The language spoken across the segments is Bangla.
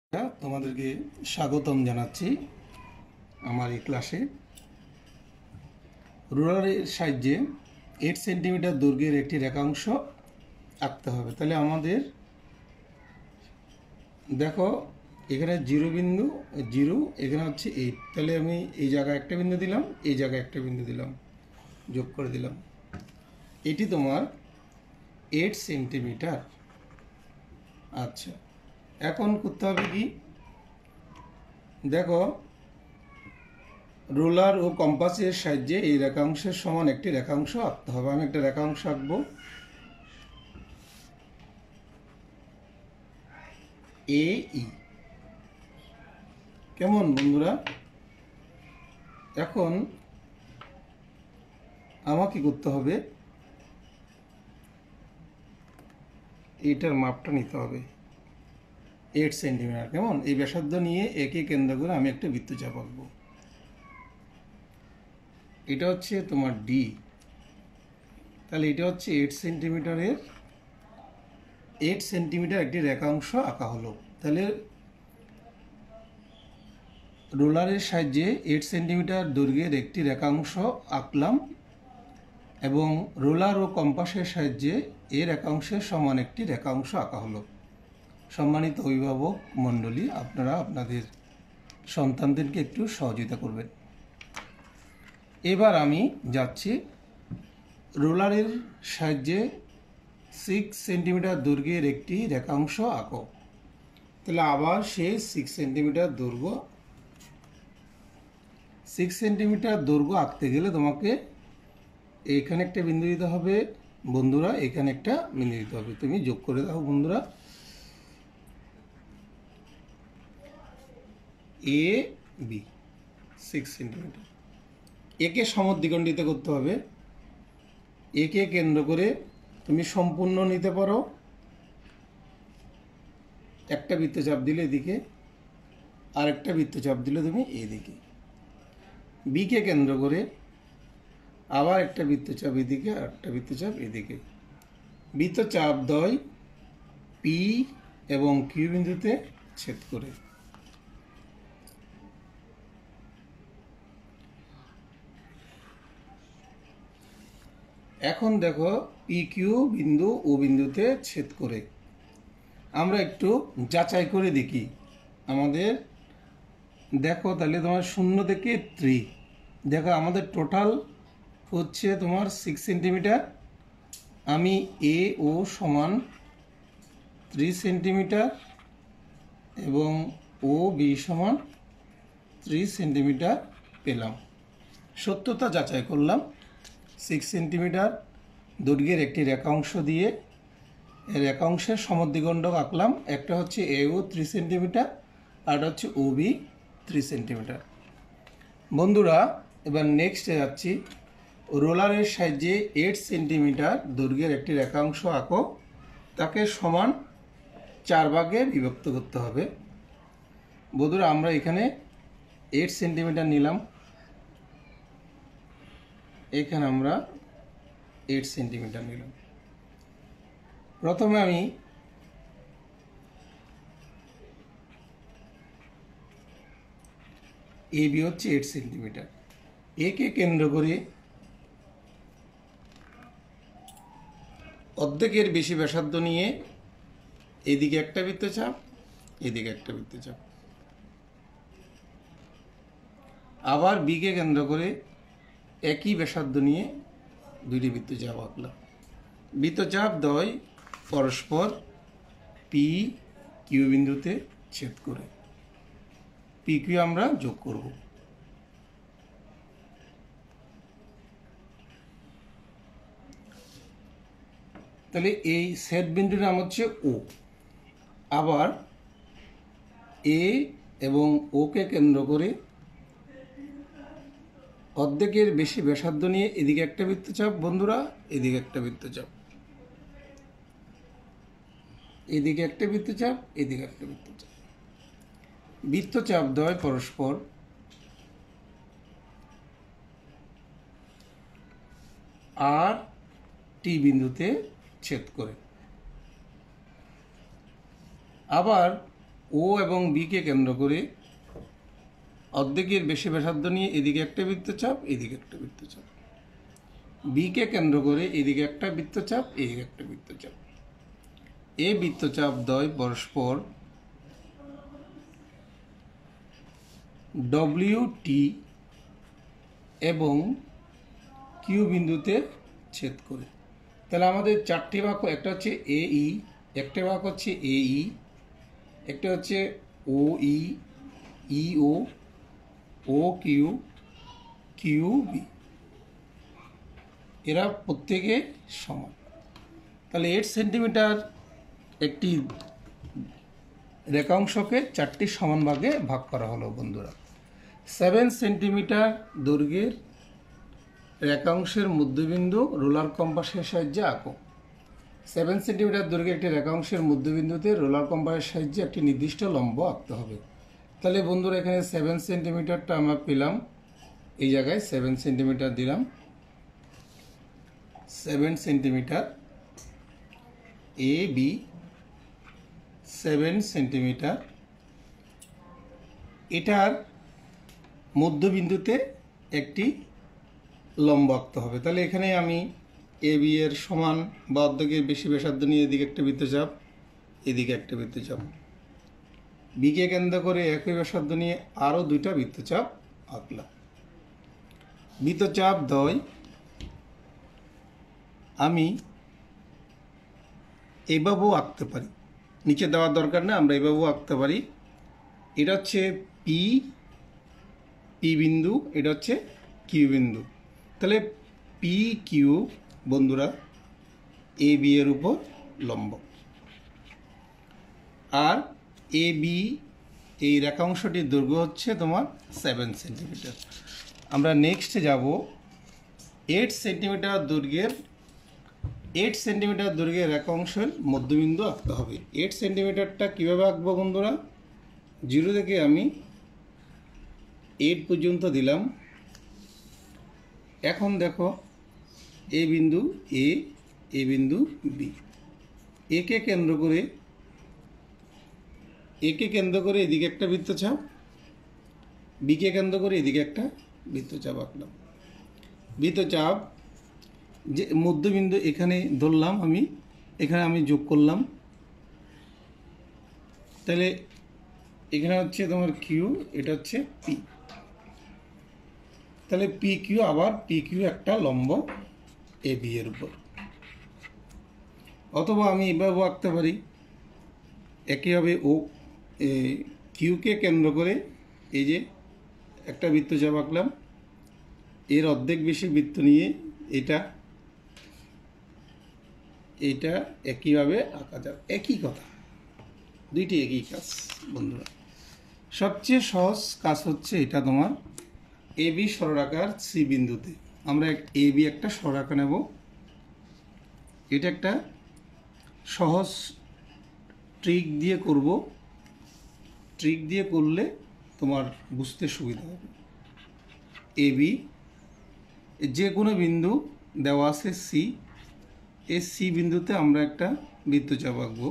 তোমাদেরকে স্বাগতম জানাচ্ছি আমার এই ক্লাসে। রুলারের সাহায্যে 8 সেন্টিমিটার দৈর্ঘ্যের একটি রেখাংশ আঁকতে হবে। তাহলে আমাদের দেখো এখানে 0 বিন্দু 0, এখানে হচ্ছে 8। তাহলে আমি এই জায়গায় একটা বিন্দু দিলাম, এই জায়গায় একটা বিন্দু দিলাম, যোগ করে দিলাম। এটি তোমার 8 সেন্টিমিটার। আচ্ছা, এখন করতে হবে কি, দেখো রোলার ও কম্পাসের সাহায্যে এই রেখাংশের সমান একটি রেখাংশ আঁকতে হবে। আমি একটা রেখাংশ আঁকবো, এ ই। কেমন বন্ধুরা? এখন আমাকে করতে হবে, এইটার মাপটা নিতে হবে 8 সেন্টিমিটার। কেমন? এই ব্যাসার্ধ নিয়ে একে কেন্দ্র করে আমি একটা বৃত্তচাপ আঁকবো। এটা হচ্ছে তোমার ডি। তাহলে এটা হচ্ছে 8 সেন্টিমিটারের 8 সেন্টিমিটার একটি রেখাংশ আঁকা হলো। তাহলে রোলারের সাহায্যে 8 সেন্টিমিটার দৈর্ঘ্যের একটি রেখাংশ আঁকলাম এবং রোলার ও কম্পাসের সাহায্যে এই রেখাংশের সমান একটি রেখাংশ আঁকা হলো। সম্মানিত অভিভাবক মণ্ডলী, আপনারা আপনাদের সন্তানদেরকে একটু সহযোগিতা করবেন। এবার আমি যাচ্ছি রোলারের সাহায্যে 6 সেন্টিমিটার দৈর্ঘ্যের একটি রেখাংশ আঁকো। তাহলে আবার সেই 6 সেন্টিমিটার দৈর্ঘ্য 6 সেন্টিমিটার দৈর্ঘ্য আঁকতে গেলে তোমাকে এইখানে একটা বিন্দু দিতে হবে বন্ধুরা, এখানে একটা বিন্দু দিতে হবে। তুমি যোগ করে দাও বন্ধুরা, এ বি 6 সেন্টিমিটার। একে সমদ্বিখণ্ডিত করতে হবে। একে কেন্দ্র করে তুমি সম্পূর্ণ নিতে পারো, একটা বৃত্তচাপ দিলে এদিকে, আর একটা বৃত্তচাপ দিলে তুমি এদিকে। বিকে কেন্দ্র করে আবার একটা বৃত্তচাপ এদিকে আর একটা বৃত্তচাপ এদিকে। বৃত্তচাপ দ্বয় পি এবং কিউ বিন্দুতে ছেদ করে। এখন দেখো পি কিউ বিন্দু ও বিন্দুতে ছেদ করে আমরা একটু যাচাই করে দেখি আমাদের। দেখো তাহলে তোমার 0 থেকে 3, দেখো আমাদের টোটাল হচ্ছে তোমার 6 সেন্টিমিটার। আমি এ ও সমান 3 সেন্টিমিটার এবং ও বি সমান 3 সেন্টিমিটার পেলাম। সত্যতা যাচাই করলাম। 6 সেন্টিমিটার দৈর্ঘ্যের একটি রেখাংশ দিয়ে রেখাংশের সমদ্বিখণ্ডক আঁকলাম। একটা হচ্ছে এ ও 3 সেন্টিমিটার, আর হচ্ছে ও বি 3 সেন্টিমিটার। বন্ধুরা এবার নেক্সটে যাচ্ছি। রোলারের সাহায্যে 8 সেন্টিমিটার দৈর্ঘ্যের একটি রেখাংশ আঁকো। তাকে সমান 4 ভাগে বিভক্ত করতে হবে। বন্ধুরা আমরা এখানে 8 সেন্টিমিটার নিলাম, এখানে আমরা 8 সেন্টিমিটার নিলাম। প্রথমে আমি এ বি হচ্ছে 8 সেন্টিমিটার। একে কেন্দ্র করে অর্ধেকের বেশি ব্যাসার্ধ নিয়ে এদিকে একটা বৃত্তচাপ, এদিকে একটা বৃত্তচাপ। আবার বিকে কেন্দ্র করে একই ব্যাসার্ধ নিয়ে দুইটি বৃত্তচাপ আঁকলাম। বৃত্তচাপ দ্বয় পরস্পর পি কিউ বিন্দুতে ছেদ করে। পি কিউ আমরা যোগ করব। তাহলে এই ছেদ বিন্দুর নাম হচ্ছে ও। আবার এ এবং ওকে কেন্দ্র করে অর্ধেকের বেশি ব্যাসার্ধ নিয়ে এদিকে একটা বৃত্তচাপ বন্ধুরা, এদিকে একটা বৃত্তচাপ, এদিকে একটা বৃত্তচাপ, এদিকে একটা বৃত্তচাপ। বৃত্তচাপ দ্বয় পরস্পর আর টি বিন্দুতে ছেদ করে। আবার ও এবং বি কে কেন্দ্র করে অর্ধেকের বেশি ব্যাসার্ধ নিয়ে এদিকে একটা বৃত্তচাপ, এদিকে একটা বৃত্তচাপ। বি কে কেন্দ্র করে এদিকে একটা বৃত্তচাপ, এদিকে একটা বৃত্তচাপ। এই বৃত্তচাপ দ্বয় পরস্পর ডব্লিউটি এবং কিউ বিন্দুতে ছেদ করে। তাহলে আমাদের চারটি বাক্য, একটা হচ্ছে এই, একটা বাক্য হচ্ছে এই, একটা হচ্ছে ও ইও, ও কিউ, কিউ বি, এরা প্রত্যেকে সমান। তাহলে 8 সেন্টিমিটার একটি রেখাংশকে চারটি সমান ভাগে ভাগ করা হলো বন্ধুরা। 7 সেন্টিমিটার দৈর্ঘ্যের রেখাংশের মধ্যবিন্দু রোলার কম্পাসের সাহায্যে আঁকো। 7 সেন্টিমিটার দৈর্ঘ্যের একটি রেখাংশের মধ্যবিন্দুতে রোলার কম্পাসের সাহায্যে একটি নির্দিষ্ট লম্ব আঁকতে হবে। তাহলে বন্ধুরা এখানে 7 সেন্টিমিটারটা আমরা পেলাম, এই জায়গায় 7 সেন্টিমিটার দিলাম। 7 সেন্টিমিটার এ বি, 7 সেন্টিমিটার, এটার মধ্যবিন্দুতে একটি লম্ব আঁকতে হবে। তাহলে এখানে আমি এ বি এর সমান বা অর্ধেকের বেশি ব্যাসার্ধ নিয়ে এদিকে একটা বৃত্তচাপ, এদিকে একটা বৃত্তচাপ। বিকে কেন্দ্র করে একই ব্যাসার্ধ নিয়ে আরও দুইটা বৃত্তচাপ আঁকলাম। বৃত্তচাপ দ্বয় আমি এইভাবেও আঁকতে পারি, নিচে দেওয়ার দরকার নেই, আমরা এইভাবেও আঁকতে পারি। এটা হচ্ছে পি বিন্দু, এটা হচ্ছে কিউ বিন্দু। তাহলে পি কিউ বন্ধুরা এ বি এর উপর লম্ব, আর এ বি এই রেখাংশটির দৈর্ঘ্য হচ্ছে তোমার 7 সেন্টিমিটার। আমরা নেক্সটে যাব 8 সেন্টিমিটার দৈর্ঘ্যের 8 সেন্টিমিটার দৈর্ঘ্যের রেখাংশের মধ্যবিন্দু আঁকতে হবে। 8 সেন্টিমিটারটা কীভাবে আঁকবো বন্ধুরা? 0 থেকে আমি 8 পর্যন্ত দিলাম। এখন দেখো এ বিন্দু এ বিন্দু বি, একে কেন্দ্র করে এদিকে একটা বৃত্তচাপ, বিকে কেন্দ্র করে এদিকে একটা বৃত্তচাপ আঁকলাম। বৃত্তচাপ যে মধ্যবিন্দু এখানে ধরলাম, এখানে আমি যোগ করলাম। তাহলে এখানে হচ্ছে তোমার কিউ, এটা হচ্ছে পি। তাহলে পি কিউ, আবার পি কিউ একটা লম্ব এ বি এর উপর। অথবা আমি এভাবে আঁকতে পারি, একইভাবে ও কিউকে কেন্দ্র করে এই যে একটা বৃত্তচাপ আঁকলাম, এর অর্ধেক বেশি বৃত্ত নিয়ে এটা একইভাবে আঁকা যাবে। একই কথা, দুইটি একই কাজ বন্ধুরা। সবচেয়ে সহজ কাজ হচ্ছে এটা তোমার এ বি সরলরেখার সি বিন্দুতে আমরা এ বি একটা সরলরেখা নেব। এটা একটা সহজ ট্রিক দিয়ে করব, ট্রিক দিয়ে করলে তোমার বুঝতে সুবিধা হবে। এ বি যে কোনো বিন্দু দেওয়া আছে সি, এই সি বিন্দুতে আমরা একটা বৃত্তচাপ আঁকবো।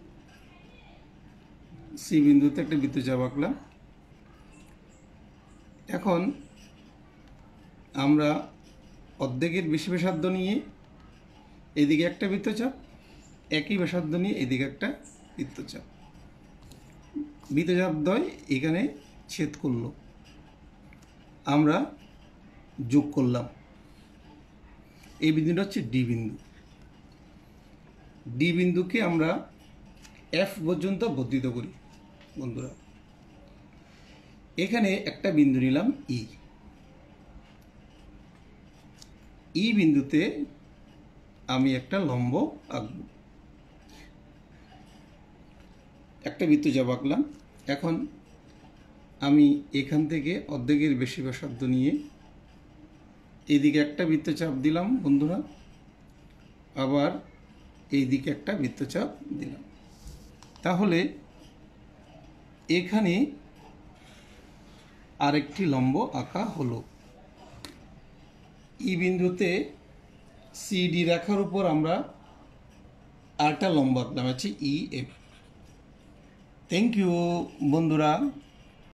সি বিন্দুতে একটা বৃত্তচাপ আঁকলাম। এখন আমরা অর্ধেকের বেশি ব্যাসার্ধ নিয়ে এদিকে একটা বৃত্তচাপ, একই ব্যাসার্ধ নিয়ে এদিকে একটা বৃত্তচাপ, বৃত্তচাপ দ্বয় এখানে ছেদ করলো, আমরা যোগ করলাম। এই বিন্দুটা হচ্ছে ডি বিন্দু। ডি বিন্দুকে আমরা এফ পর্যন্ত বর্ধিত করি বন্ধুরা। এখানে একটা বিন্দু নিলাম ই বিন্দুতে আমি একটা লম্ব আঁকব, একটা বৃত্তচাপ আঁকলাম। এখন আমি এখান থেকে অর্ধেকের বেশি ব্যাসার্ধ নিয়ে এইদিকে একটা বৃত্তচাপ দিলাম বন্ধুরা, আবার এইদিকে একটা বৃত্তচাপ দিলাম। তাহলে এখানে আরেকটি লম্ব আঁকা হলো। ই বিন্দুতে সিডি রেখার উপর আমরা আরেকটা লম্ব আঁকলাম, আছে ই এফ। থ্যাংক ইউ বন্ধুরা।